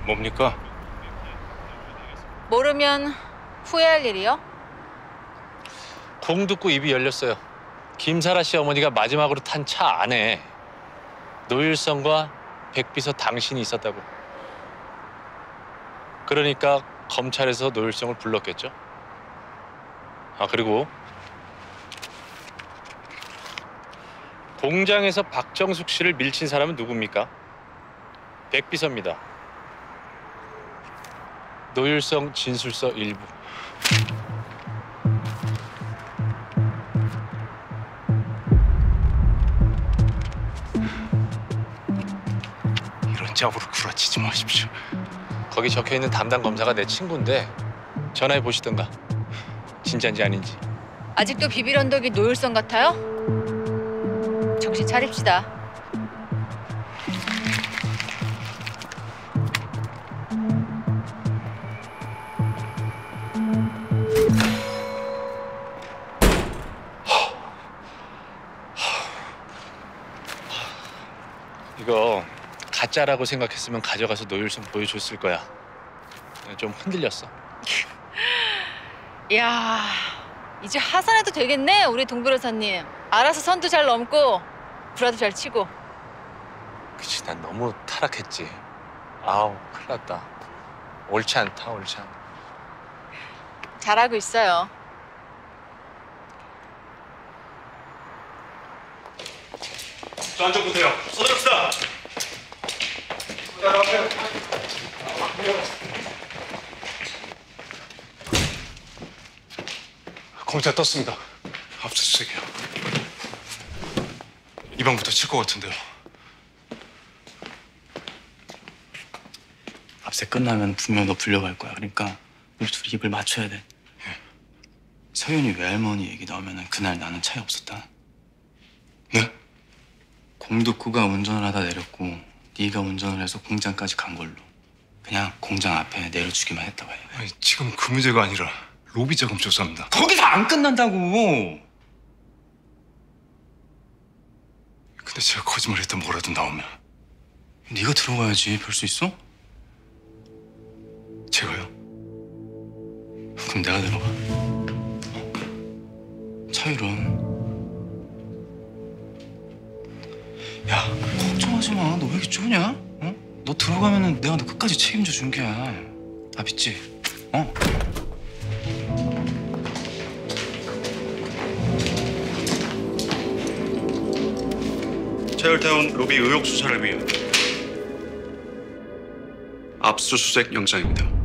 뭡니까? 모르면 후회할 일이요? 공 듣고 입이 열렸어요. 김사라 씨 어머니가 마지막으로 탄 차 안에 노일성과 백비서 당신이 있었다고. 그러니까 검찰에서 노일성을 불렀겠죠. 아, 그리고 공장에서 박정숙 씨를 밀친 사람은 누굽니까? 백비서입니다. 노일성 진술서 일부. 이런 짭으로 구라치지 마십시오. 거기 적혀있는 담당 검사가 내 친구인데 전화해 보시던가. 진짜인지 아닌지. 아직도 비빌 언덕이 노율성 같아요? 정신 차립시다. 이거 가짜라고 생각했으면 가져가서 노율성 보여줬을 거야. 좀 흔들렸어. 이야, 이제 하산해도 되겠네, 우리 동 변호사님. 알아서 선도 잘 넘고 구라도 잘 치고. 그치, 난 너무 타락했지. 아우, 큰일 났다. 옳지 않다, 옳지 않다. 잘하고 있어요. 저 안쪽 보세요. 서두릅시다. 검사 떴습니다. 압수수색이요. 이 방부터 칠 것 같은데요. 압색 끝나면 분명 너 불려갈 거야. 그러니까 우리 둘이 입을 맞춰야 돼. 서윤이 외할머니 얘기 나오면 그날 나는 차에 없었다. 네? 공덕구가 운전을 하다 내렸고 네가 운전을 해서 공장까지 간 걸로. 그냥 공장 앞에 내려주기만 했다고 해. 아니, 지금 그 문제가 아니라 로비 자금 조사입니다. 거기서 안 끝난다고. 근데 제가 거짓말했던 뭐라도 나오면 네가 들어가야지. 별 수 있어? 제가요? 그럼 내가 들어가. 차일은. 야, 걱정하지 마. 너 왜 이렇게 쪼냐? 어? 너 들어가면은 내가 너 끝까지 책임져 준 게야. 나 믿지? 어? 차열태운 로비 의혹 수사를 위해 압수수색 영장입니다.